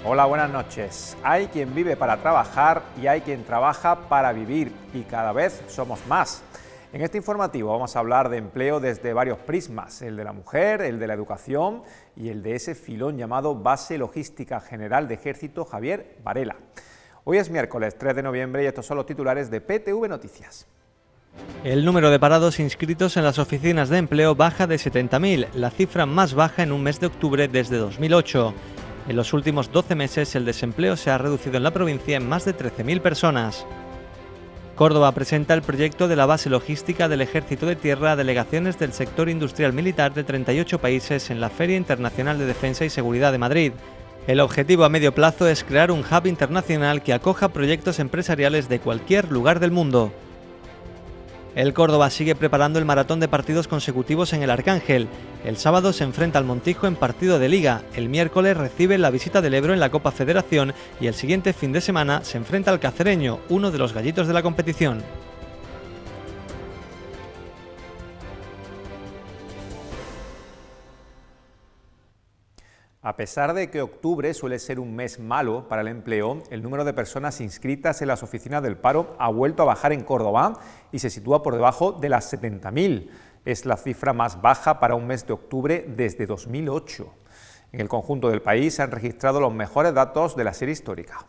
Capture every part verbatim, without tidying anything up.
Hola, buenas noches. Hay quien vive para trabajar y hay quien trabaja para vivir, y cada vez somos más. En este informativo vamos a hablar de empleo desde varios prismas, el de la mujer, el de la educación y el de ese filón llamado Base Logística General de Ejército Javier Varela. Hoy es miércoles tres de noviembre y estos son los titulares de P T V Noticias. El número de parados inscritos en las oficinas de empleo baja de setenta mil, la cifra más baja en un mes de octubre desde dos mil ocho. En los últimos doce meses el desempleo se ha reducido en la provincia en más de trece mil personas. Córdoba presenta el proyecto de la base logística del Ejército de Tierra a delegaciones del sector industrial militar de treinta y ocho países en la Feria Internacional de Defensa y Seguridad de Madrid. El objetivo a medio plazo es crear un hub internacional que acoja proyectos empresariales de cualquier lugar del mundo. El Córdoba sigue preparando el maratón de partidos consecutivos en el Arcángel. El sábado se enfrenta al Montijo en partido de Liga, el miércoles recibe la visita del Ebro en la Copa Federación y el siguiente fin de semana se enfrenta al Cacereño, uno de los gallitos de la competición. A pesar de que octubre suele ser un mes malo para el empleo, el número de personas inscritas en las oficinas del paro ha vuelto a bajar en Córdoba y se sitúa por debajo de las setenta mil. Es la cifra más baja para un mes de octubre desde dos mil ocho. En el conjunto del país se han registrado los mejores datos de la serie histórica.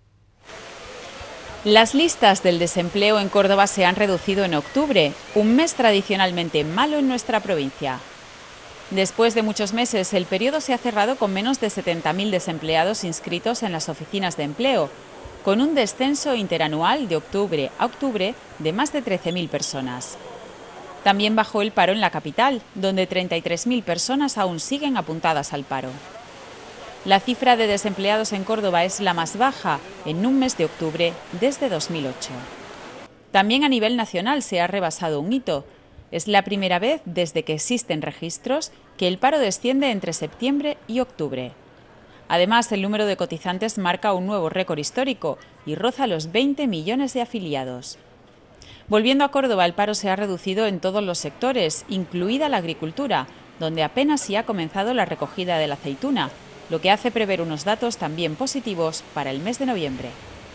Las listas del desempleo en Córdoba se han reducido en octubre, un mes tradicionalmente malo en nuestra provincia. Después de muchos meses, el periodo se ha cerrado con menos de setenta mil desempleados inscritos en las oficinas de empleo, con un descenso interanual de octubre a octubre de más de trece mil personas. También bajó el paro en la capital, donde treinta y tres mil personas aún siguen apuntadas al paro. La cifra de desempleados en Córdoba es la más baja en un mes de octubre desde dos mil ocho. También a nivel nacional se ha rebasado un hito. Es la primera vez desde que existen registros que el paro desciende entre septiembre y octubre. Además, el número de cotizantes marca un nuevo récord histórico y roza los veinte millones de afiliados. Volviendo a Córdoba, el paro se ha reducido en todos los sectores, incluida la agricultura, donde apenas sí ha comenzado la recogida de la aceituna, lo que hace prever unos datos también positivos para el mes de noviembre.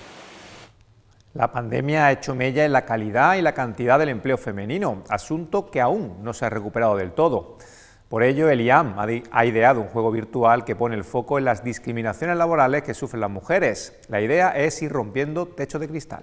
La pandemia ha hecho mella en la calidad y la cantidad del empleo femenino, asunto que aún no se ha recuperado del todo. Por ello, el I A M ha ideado un juego virtual que pone el foco en las discriminaciones laborales que sufren las mujeres. La idea es ir rompiendo techos de cristal.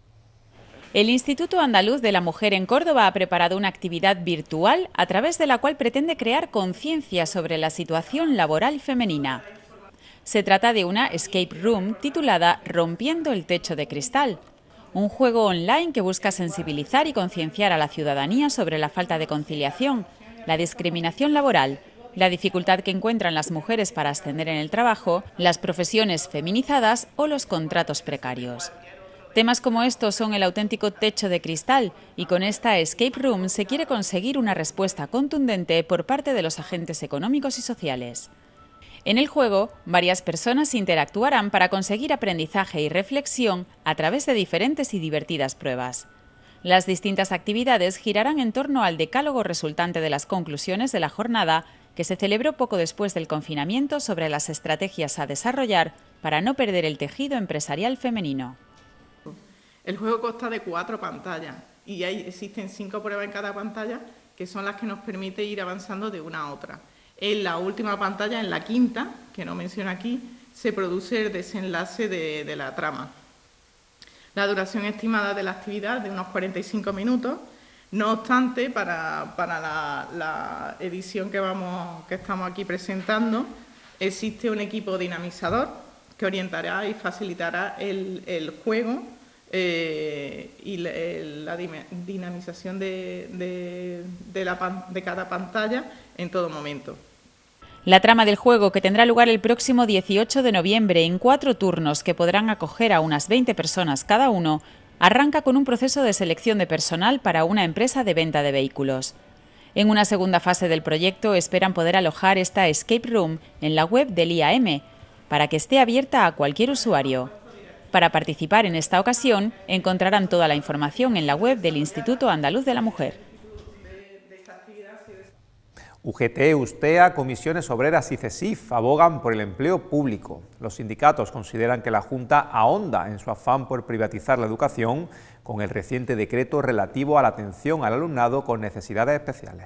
El Instituto Andaluz de la Mujer en Córdoba ha preparado una actividad virtual a través de la cual pretende crear conciencia sobre la situación laboral femenina. Se trata de una escape room titulada Rompiendo el techo de cristal, un juego online que busca sensibilizar y concienciar a la ciudadanía sobre la falta de conciliación, la discriminación laboral, la dificultad que encuentran las mujeres para ascender en el trabajo, las profesiones feminizadas o los contratos precarios. Temas como estos son el auténtico techo de cristal y con esta escape room se quiere conseguir una respuesta contundente por parte de los agentes económicos y sociales. En el juego, varias personas interactuarán para conseguir aprendizaje y reflexión a través de diferentes y divertidas pruebas. Las distintas actividades girarán en torno al decálogo resultante de las conclusiones de la jornada que se celebró poco después del confinamiento sobre las estrategias a desarrollar para no perder el tejido empresarial femenino. El juego consta de cuatro pantallas y hay, existen cinco pruebas en cada pantalla que son las que nos permite ir avanzando de una a otra. En la última pantalla, en la quinta, que no menciono aquí, se produce el desenlace de, de la trama. La duración estimada de la actividad es de unos cuarenta y cinco minutos. No obstante, para, para la, la edición que, vamos, que estamos aquí presentando, existe un equipo dinamizador que orientará y facilitará el, el juego eh, y la, la dinamización de, de, de, la, de cada pantalla en todo momento. La trama del juego, que tendrá lugar el próximo dieciocho de noviembre en cuatro turnos que podrán acoger a unas veinte personas cada uno, arranca con un proceso de selección de personal para una empresa de venta de vehículos. En una segunda fase del proyecto esperan poder alojar esta escape room en la web del I A M para que esté abierta a cualquier usuario. Para participar en esta ocasión encontrarán toda la información en la web del Instituto Andaluz de la Mujer. U G T, Ustea, Comisiones Obreras y CESIF abogan por el empleo público. Los sindicatos consideran que la Junta ahonda en su afán por privatizar la educación con el reciente decreto relativo a la atención al alumnado con necesidades especiales.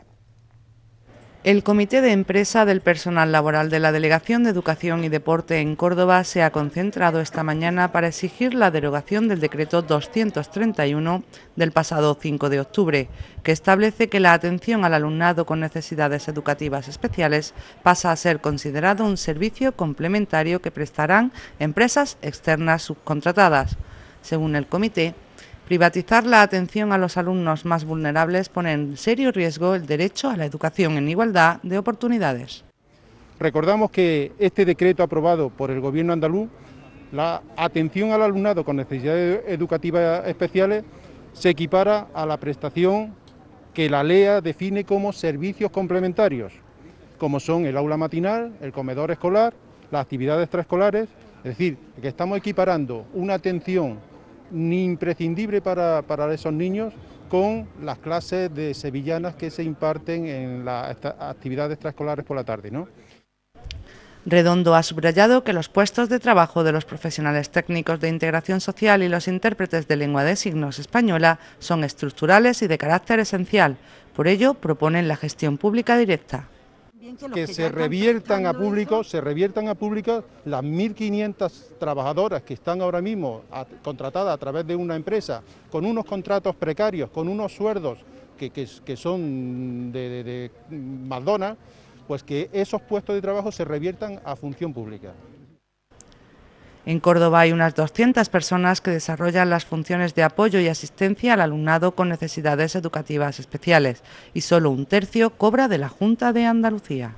El Comité de Empresa del Personal Laboral de la Delegación de Educación y Deporte en Córdoba se ha concentrado esta mañana para exigir la derogación del decreto doscientos treinta y uno del pasado cinco de octubre, que establece que la atención al alumnado con necesidades educativas especiales pasa a ser considerado un servicio complementario que prestarán empresas externas subcontratadas. Según el comité, privatizar la atención a los alumnos más vulnerables pone en serio riesgo el derecho a la educación en igualdad de oportunidades. Recordamos que este decreto aprobado por el Gobierno andaluz, la atención al alumnado con necesidades educativas especiales, se equipara a la prestación que la L E A define como servicios complementarios, como son el aula matinal, el comedor escolar, las actividades extraescolares, es decir, que estamos equiparando una atención ni imprescindible para, para esos niños con las clases de sevillanas que se imparten en las actividades extraescolares por la tarde, ¿no? Redondo ha subrayado que los puestos de trabajo de los profesionales técnicos de integración social y los intérpretes de lengua de signos española son estructurales y de carácter esencial. Por ello, proponen la gestión pública directa. Que se reviertan a público, se reviertan a público las mil quinientas trabajadoras que están ahora mismo a, contratadas a través de una empresa, con unos contratos precarios, con unos sueldos que, que, que son de, de, de McDonald's, pues que esos puestos de trabajo se reviertan a función pública. En Córdoba hay unas doscientas personas que desarrollan las funciones de apoyo y asistencia al alumnado con necesidades educativas especiales y solo un tercio cobra de la Junta de Andalucía.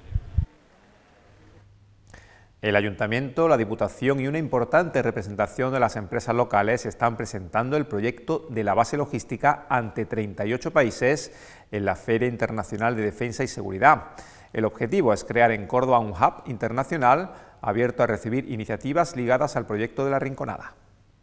El Ayuntamiento, la Diputación y una importante representación de las empresas locales están presentando el proyecto de la base logística ante treinta y ocho países en la Feria Internacional de Defensa y Seguridad. El objetivo es crear en Córdoba un hub internacional abierto a recibir iniciativas ligadas al proyecto de la Rinconada.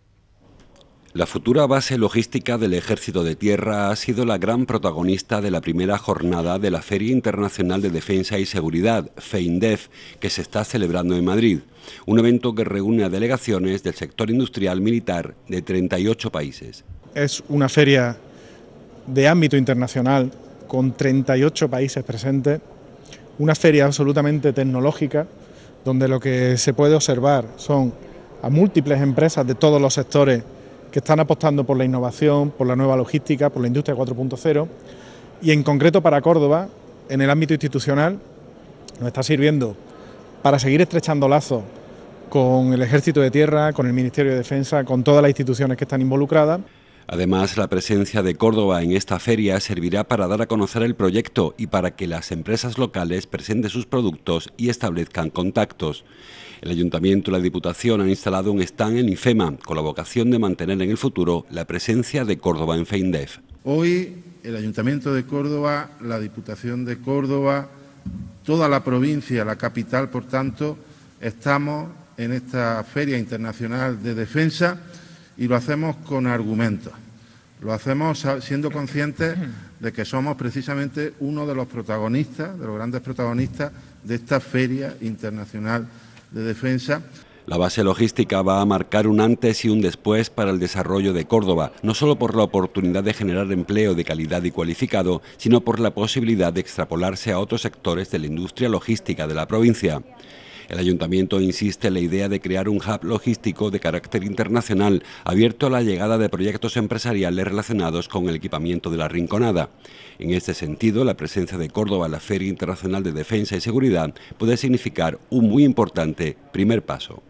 La futura base logística del Ejército de Tierra ha sido la gran protagonista de la primera jornada de la Feria Internacional de Defensa y Seguridad, FEINDEF, que se está celebrando en Madrid. Un evento que reúne a delegaciones del sector industrial militar de treinta y ocho países. Es una feria de ámbito internacional con treinta y ocho países presentes, una feria absolutamente tecnológica, donde lo que se puede observar son a múltiples empresas de todos los sectores que están apostando por la innovación, por la nueva logística, por la industria cuatro punto cero, y en concreto para Córdoba, en el ámbito institucional, nos está sirviendo para seguir estrechando lazos con el Ejército de Tierra, con el Ministerio de Defensa, con todas las instituciones que están involucradas. Además, la presencia de Córdoba en esta feria servirá para dar a conocer el proyecto y para que las empresas locales presenten sus productos y establezcan contactos. El Ayuntamiento y la Diputación han instalado un stand en IFEMA con la vocación de mantener en el futuro la presencia de Córdoba en FEINDEF. Hoy el Ayuntamiento de Córdoba, la Diputación de Córdoba, toda la provincia, la capital, por tanto, estamos en esta Feria Internacional de Defensa y lo hacemos con argumentos. Lo hacemos siendo conscientes de que somos precisamente uno de los protagonistas, de los grandes protagonistas de esta Feria Internacional de Defensa. La base logística va a marcar un antes y un después para el desarrollo de Córdoba, no solo por la oportunidad de generar empleo de calidad y cualificado, sino por la posibilidad de extrapolarse a otros sectores de la industria logística de la provincia. El Ayuntamiento insiste en la idea de crear un hub logístico de carácter internacional, abierto a la llegada de proyectos empresariales relacionados con el equipamiento de la Rinconada. En este sentido, la presencia de Córdoba en la Feria Internacional de Defensa y Seguridad puede significar un muy importante primer paso.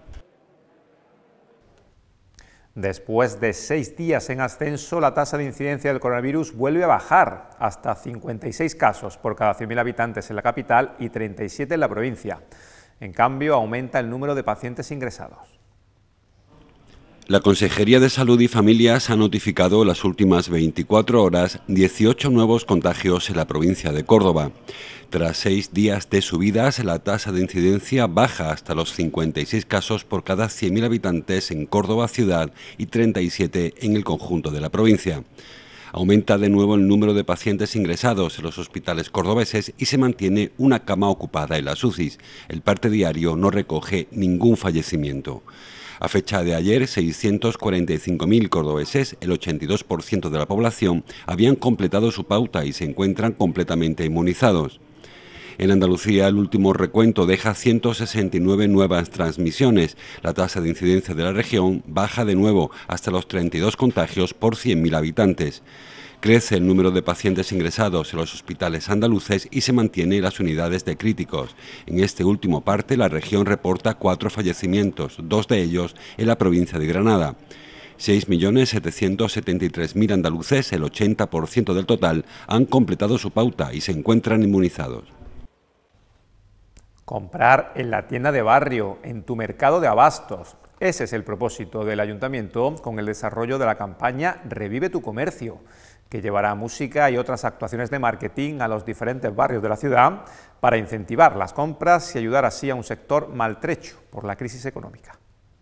Después de seis días en ascenso, la tasa de incidencia del coronavirus vuelve a bajar hasta cincuenta y seis casos por cada cien mil habitantes en la capital y treinta y siete en la provincia. En cambio, aumenta el número de pacientes ingresados. La Consejería de Salud y Familias ha notificado en las últimas veinticuatro horas dieciocho nuevos contagios en la provincia de Córdoba. Tras seis días de subidas, la tasa de incidencia baja hasta los cincuenta y seis casos por cada cien mil habitantes en Córdoba ciudad y treinta y siete en el conjunto de la provincia. Aumenta de nuevo el número de pacientes ingresados en los hospitales cordobeses y se mantiene una cama ocupada en las U C Is. El parte diario no recoge ningún fallecimiento. A fecha de ayer, seiscientos cuarenta y cinco mil cordobeses, el ochenta y dos por ciento de la población, habían completado su pauta y se encuentran completamente inmunizados. En Andalucía, el último recuento deja ciento sesenta y nueve nuevas transmisiones. La tasa de incidencia de la región baja de nuevo hasta los treinta y dos contagios por cien mil habitantes. Crece el número de pacientes ingresados en los hospitales andaluces y se mantiene las unidades de críticos. En este último parte, la región reporta cuatro fallecimientos, dos de ellos en la provincia de Granada. seis millones setecientos setenta y tres mil andaluces, el ochenta por ciento del total, han completado su pauta y se encuentran inmunizados. Comprar en la tienda de barrio, en tu mercado de abastos. Ese es el propósito del Ayuntamiento con el desarrollo de la campaña Revive tu comercio, que llevará música y otras actuaciones de marketing a los diferentes barrios de la ciudad para incentivar las compras y ayudar así a un sector maltrecho por la crisis económica.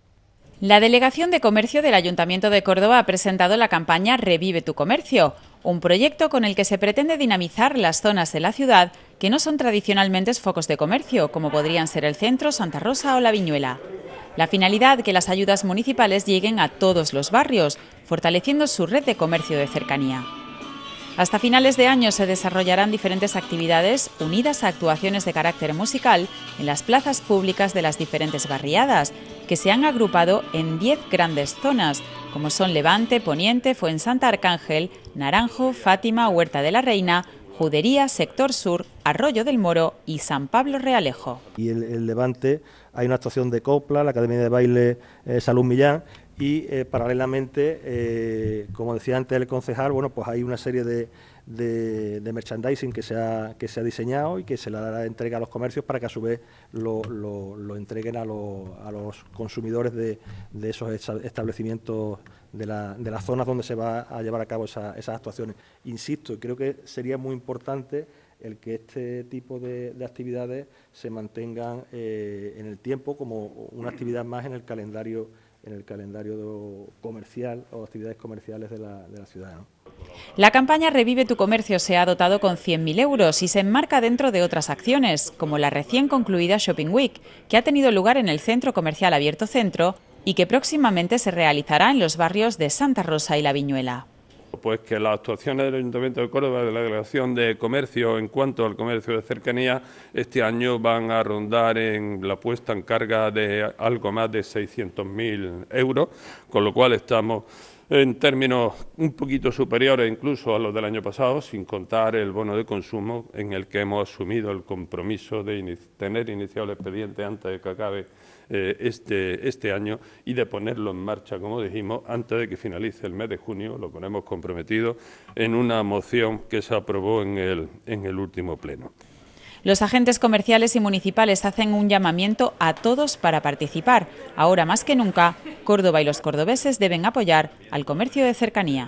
La Delegación de Comercio del Ayuntamiento de Córdoba ha presentado la campaña Revive tu comercio, un proyecto con el que se pretende dinamizar las zonas de la ciudad que no son tradicionalmente focos de comercio, como podrían ser el centro, Santa Rosa o la Viñuela. La finalidad, que las ayudas municipales lleguen a todos los barrios, fortaleciendo su red de comercio de cercanía. Hasta finales de año se desarrollarán diferentes actividades unidas a actuaciones de carácter musical en las plazas públicas de las diferentes barriadas, que se han agrupado en diez grandes zonas, como son Levante, Poniente, Fuensanta Arcángel, Naranjo, Fátima, Huerta de la Reina, Judería, Sector Sur, Arroyo del Moro y San Pablo Realejo. Y el, el Levante hay una actuación de copla, la Academia de Baile eh, Salud Millán, y eh, paralelamente, eh, como decía antes el concejal, bueno, pues hay una serie de, de, de merchandising que se, ha, que se ha diseñado y que se le dará entrega a los comercios para que a su vez lo, lo, lo entreguen a, lo, a los consumidores de, de esos establecimientos de, la, de las zonas donde se va a llevar a cabo esa, esas actuaciones. Insisto, creo que sería muy importante el que este tipo de, de actividades se mantengan eh, en el tiempo como una actividad más en el calendario en el calendario comercial o actividades comerciales de la, de la ciudad, ¿no? La campaña Revive tu comercio se ha dotado con cien mil euros y se enmarca dentro de otras acciones, como la recién concluida Shopping Week, que ha tenido lugar en el Centro Comercial Abierto Centro y que próximamente se realizará en los barrios de Santa Rosa y La Viñuela. Pues que las actuaciones del Ayuntamiento de Córdoba, de la Delegación de Comercio en cuanto al comercio de cercanía, este año van a rondar en la puesta en carga de algo más de seiscientos mil euros, con lo cual estamos en términos un poquito superiores incluso a los del año pasado, sin contar el bono de consumo en el que hemos asumido el compromiso de inici- tener iniciado el expediente antes de que acabe eh, este, este año y de ponerlo en marcha, como dijimos, antes de que finalice el mes de junio, lo que nos hemos comprometido en una moción que se aprobó en el, en el último pleno. Los agentes comerciales y municipales hacen un llamamiento a todos para participar. Ahora más que nunca, Córdoba y los cordobeses deben apoyar al comercio de cercanía.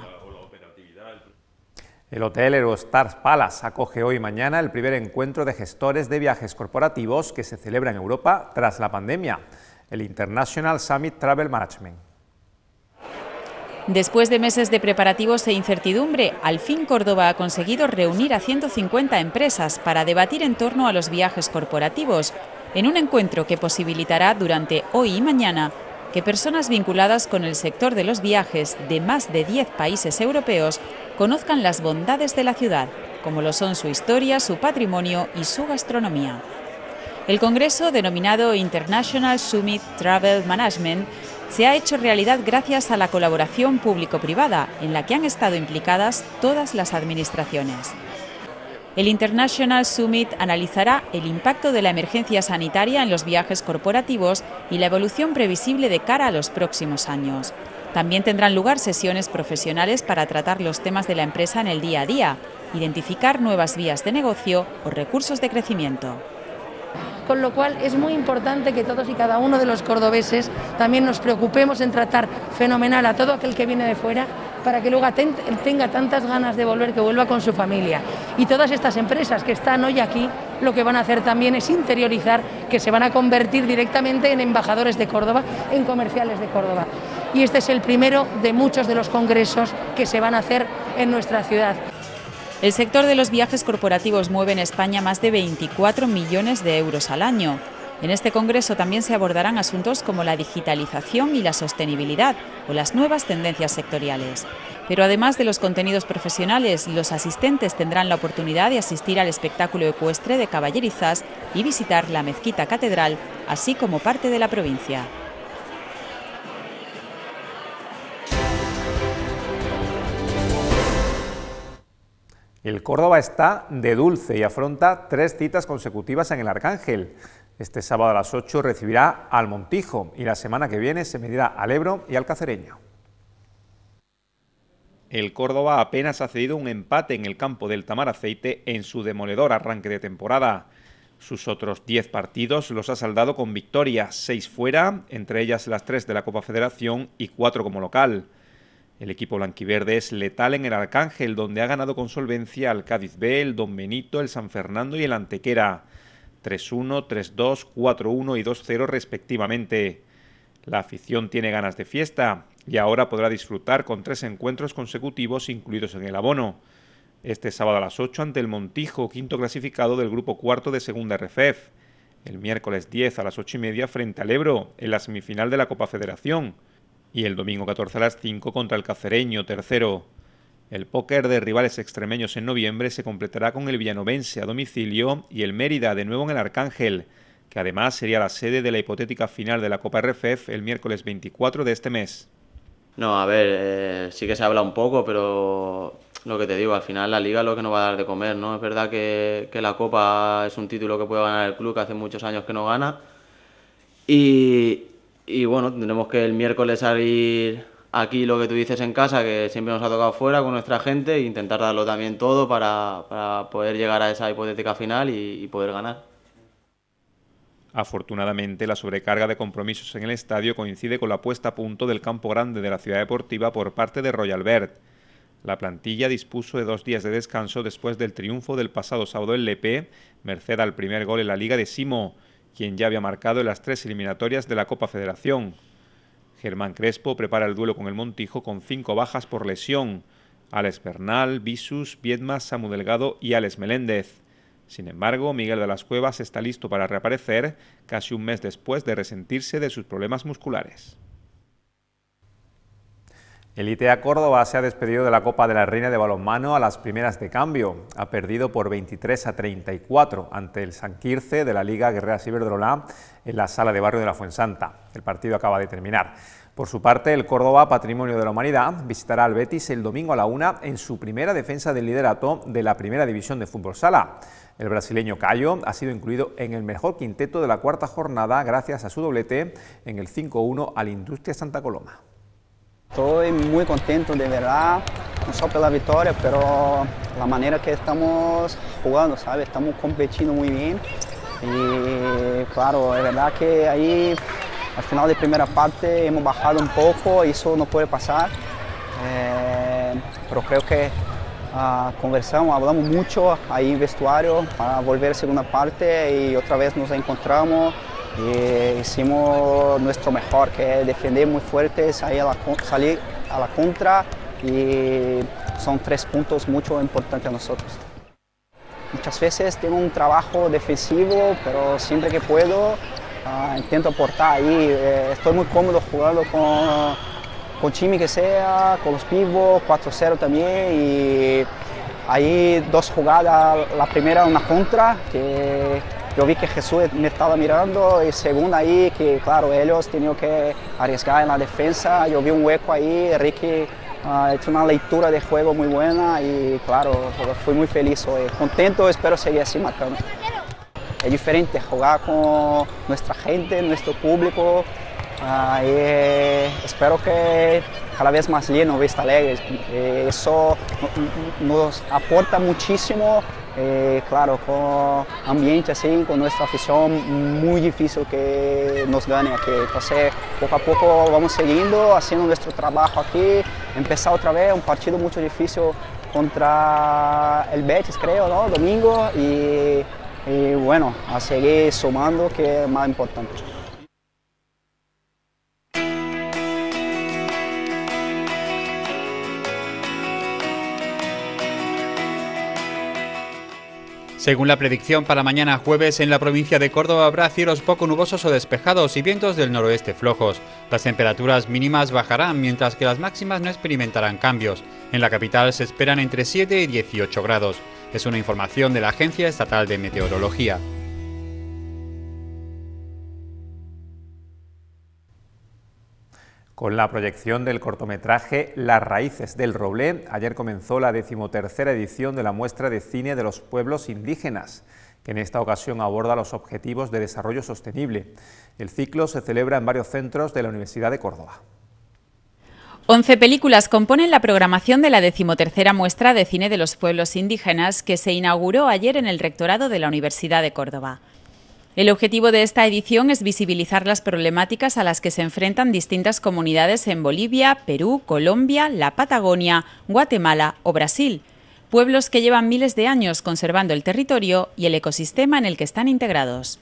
El Hotel Eurostars Palace acoge hoy y mañana el primer encuentro de gestores de viajes corporativos que se celebra en Europa tras la pandemia, el International Summit Travel Management. Después de meses de preparativos e incertidumbre, al fin Córdoba ha conseguido reunir a ciento cincuenta empresas para debatir en torno a los viajes corporativos, en un encuentro que posibilitará durante hoy y mañana que personas vinculadas con el sector de los viajes de más de diez países europeos conozcan las bondades de la ciudad, como lo son su historia, su patrimonio y su gastronomía. El congreso, denominado International Summit Travel Management, se ha hecho realidad gracias a la colaboración público-privada, en la que han estado implicadas todas las administraciones. El International Summit analizará el impacto de la emergencia sanitaria en los viajes corporativos y la evolución previsible de cara a los próximos años. También tendrán lugar sesiones profesionales para tratar los temas de la empresa en el día a día, identificar nuevas vías de negocio o recursos de crecimiento. Con lo cual es muy importante que todos y cada uno de los cordobeses también nos preocupemos en tratar fenomenal a todo aquel que viene de fuera para que luego tenga tantas ganas de volver que vuelva con su familia. Y todas estas empresas que están hoy aquí lo que van a hacer también es interiorizar que se van a convertir directamente en embajadores de Córdoba, en comerciales de Córdoba. Y este es el primero de muchos de los congresos que se van a hacer en nuestra ciudad. El sector de los viajes corporativos mueve en España más de veinticuatro millones de euros al año. En este congreso también se abordarán asuntos como la digitalización y la sostenibilidad o las nuevas tendencias sectoriales. Pero además de los contenidos profesionales, los asistentes tendrán la oportunidad de asistir al espectáculo ecuestre de caballerizas y visitar la mezquita catedral, así como parte de la provincia. El Córdoba está de dulce y afronta tres citas consecutivas en el Arcángel. Este sábado a las ocho recibirá al Montijo y la semana que viene se medirá al Ebro y al Cacereño. El Córdoba apenas ha cedido un empate en el campo del Tamaraceite en su demoledor arranque de temporada. Sus otros diez partidos los ha saldado con victorias, seis fuera, entre ellas las tres de la Copa Federación y cuatro como local. El equipo blanquiverde es letal en el Arcángel, donde ha ganado con solvencia al Cádiz B, el Don Benito, el San Fernando y el Antequera. tres uno, tres dos, cuatro uno y dos cero respectivamente. La afición tiene ganas de fiesta y ahora podrá disfrutar con tres encuentros consecutivos incluidos en el abono. Este sábado a las ocho ante el Montijo, quinto clasificado del grupo cuarto de Segunda R F E F. El miércoles diez a las ocho y media frente al Ebro, en la semifinal de la Copa Federación. Y el domingo catorce a las cinco contra el Cacereño, tercero. El póker de rivales extremeños en noviembre se completará con el villanovense a domicilio y el Mérida de nuevo en el Arcángel, que además sería la sede de la hipotética final de la Copa R F E F el miércoles veinticuatro de este mes. No, a ver, eh, sí que se habla un poco, pero lo que te digo, al final la Liga es lo que nos va a dar de comer, ¿no? Es verdad que, que la Copa es un título que puede ganar el club, que hace muchos años que no gana, y, y bueno, tendremos que el miércoles salir aquí, lo que tú dices, en casa, que siempre nos ha tocado fuera con nuestra gente, e intentar darlo también todo para, para poder llegar a esa hipotética final y, y poder ganar. Afortunadamente, la sobrecarga de compromisos en el estadio coincide con la puesta a punto del campo grande de la ciudad deportiva por parte de Royal Bert. La plantilla dispuso de dos días de descanso después del triunfo del pasado sábado en Lepe, merced al primer gol en la Liga de Simo, quien ya había marcado en las tres eliminatorias de la Copa Federación. Germán Crespo prepara el duelo con el Montijo con cinco bajas por lesión: Alex Bernal, Visus, Viedma, Samu Delgado y Alex Meléndez. Sin embargo, Miguel de las Cuevas está listo para reaparecer casi un mes después de resentirse de sus problemas musculares. El I T A Córdoba se ha despedido de la Copa de la Reina de balonmano a las primeras de cambio. Ha perdido por veintitrés a treinta y cuatro ante el San Quirce de la Liga Guerrera Ciberdrola en la Sala de Barrio de la Fuensanta. El partido acaba de terminar. Por su parte, el Córdoba, Patrimonio de la Humanidad, visitará al Betis el domingo a la una en su primera defensa del liderato de la Primera División de Fútbol Sala. El brasileño Cayo ha sido incluido en el mejor quinteto de la cuarta jornada gracias a su doblete en el cinco uno al Industria Santa Coloma. Estoy muy contento, de verdad, no solo por la victoria, pero la manera que estamos jugando, ¿sabes? Estamos compitiendo muy bien y claro, es verdad que ahí al final de primera parte hemos bajado un poco, eso no puede pasar, eh, pero creo que uh, conversamos, hablamos mucho ahí en vestuario para volver a la segunda parte y otra vez nos encontramos. Y hicimos nuestro mejor, que es defender muy fuerte, salir a la, salir a la contra, y son tres puntos muy importantes a nosotros. Muchas veces tengo un trabajo defensivo, pero siempre que puedo uh, intento aportar ahí. Eh, estoy muy cómodo jugando con, con Chimi que sea, con los pivos, cuatro cero también, y ahí dos jugadas, la primera una contra, que yo vi que Jesús me estaba mirando, y segunda ahí, que claro, ellos tenían que arriesgar en la defensa, yo vi un hueco ahí, Ricky ha uh, hecho una lectura de juego muy buena y claro, fui muy feliz hoy, contento, espero seguir así marcando. Es diferente jugar con nuestra gente, nuestro público, uh, y espero que cada vez más lleno Vista Alegre, eh, eso nos aporta muchísimo. Eh, claro, con ambiente así, con nuestra afición, muy difícil que nos gane aquí. Entonces, poco a poco vamos siguiendo, haciendo nuestro trabajo aquí. Empezar otra vez un partido muy difícil contra el Betis, creo, ¿no? Domingo. Y, y bueno, a seguir sumando, que es más importante. Según la predicción para mañana jueves, en la provincia de Córdoba habrá cielos poco nubosos o despejados y vientos del noroeste flojos. Las temperaturas mínimas bajarán, mientras que las máximas no experimentarán cambios. En la capital se esperan entre siete y dieciocho grados. Es una información de la Agencia Estatal de Meteorología. Con la proyección del cortometraje Las raíces del roble, ayer comenzó la decimotercera edición de la muestra de cine de los pueblos indígenas, que en esta ocasión aborda los objetivos de desarrollo sostenible. El ciclo se celebra en varios centros de la Universidad de Córdoba. Once películas componen la programación de la decimotercera muestra de cine de los pueblos indígenas que se inauguró ayer en el rectorado de la Universidad de Córdoba. El objetivo de esta edición es visibilizar las problemáticas a las que se enfrentan distintas comunidades en Bolivia, Perú, Colombia, la Patagonia, Guatemala o Brasil, pueblos que llevan miles de años conservando el territorio y el ecosistema en el que están integrados.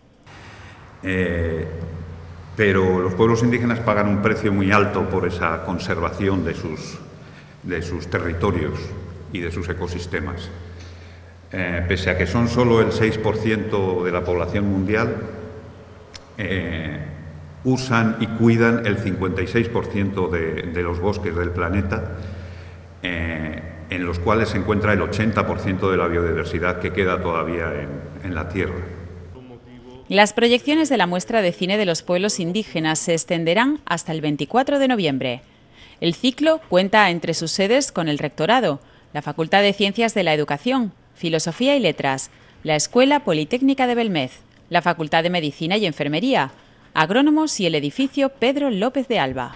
Eh, pero los pueblos indígenas pagan un precio muy alto por esa conservación de sus, de sus territorios y de sus ecosistemas. Eh, pese a que son solo el seis por ciento de la población mundial, eh, usan y cuidan el cincuenta y seis por ciento de, de los bosques del planeta, eh, en los cuales se encuentra el ochenta por ciento de la biodiversidad que queda todavía en, en la Tierra. Las proyecciones de la muestra de cine de los pueblos indígenas se extenderán hasta el veinticuatro de noviembre. El ciclo cuenta entre sus sedes con el Rectorado, la Facultad de Ciencias de la Educación, Filosofía y Letras, la Escuela Politécnica de Belmez, la Facultad de Medicina y Enfermería, Agrónomos y el edificio Pedro López de Alba.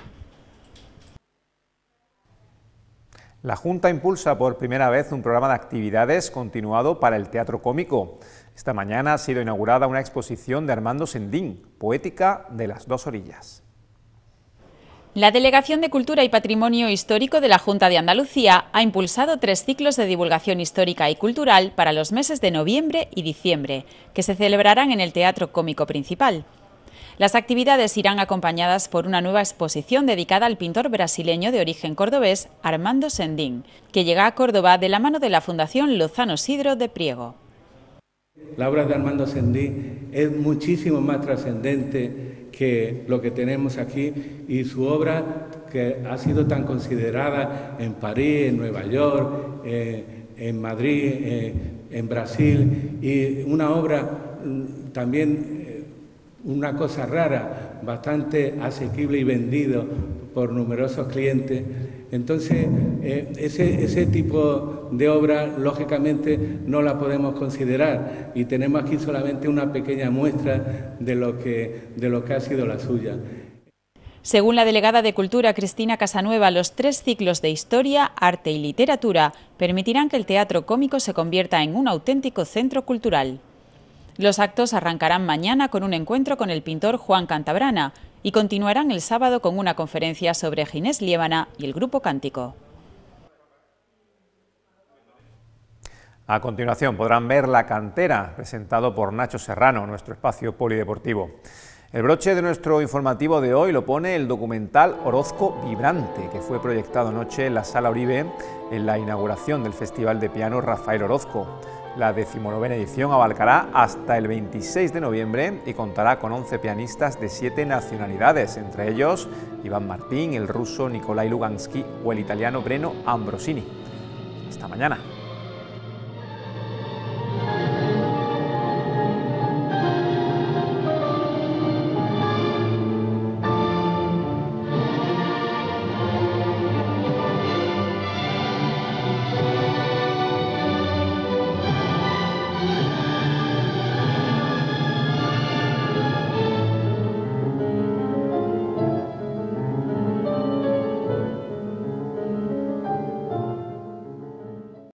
La Junta impulsa por primera vez un programa de actividades continuado para el teatro cómico. Esta mañana ha sido inaugurada una exposición de Armando Sendín, Poética de las dos orillas. La Delegación de Cultura y Patrimonio Histórico de la Junta de Andalucía ha impulsado tres ciclos de divulgación histórica y cultural para los meses de noviembre y diciembre, que se celebrarán en el Teatro Cómico Principal. Las actividades irán acompañadas por una nueva exposición dedicada al pintor brasileño de origen cordobés Armando Sendín, que llega a Córdoba de la mano de la Fundación Lozano Sidro de Priego. La obra de Armando Sendín es muchísimo más trascendente que lo que tenemos aquí, y su obra, que ha sido tan considerada en París, en Nueva York, eh, en Madrid, eh, en Brasil, y una obra también, eh, una cosa rara, bastante asequible y vendido por numerosos clientes. Entonces, eh, ese, ese tipo de obra, lógicamente, no la podemos considerar, y tenemos aquí solamente una pequeña muestra de lo que, de lo que ha sido la suya. Según la delegada de Cultura, Cristina Casanueva, los tres ciclos de Historia, Arte y Literatura permitirán que el teatro cómico se convierta en un auténtico centro cultural. Los actos arrancarán mañana con un encuentro con el pintor Juan Cantabrana y continuarán el sábado con una conferencia sobre Ginés Liébana y el grupo Cántico. A continuación podrán ver La Cantera, presentado por Nacho Serrano, nuestro espacio polideportivo. El broche de nuestro informativo de hoy lo pone el documental Orozco Vibrante, que fue proyectado anoche en la Sala Uribe en la inauguración del Festival de Piano Rafael Orozco. La decimonovena edición abarcará hasta el veintiséis de noviembre y contará con once pianistas de siete nacionalidades, entre ellos Iván Martín, el ruso Nikolai Lugansky o el italiano Breno Ambrosini. Hasta mañana.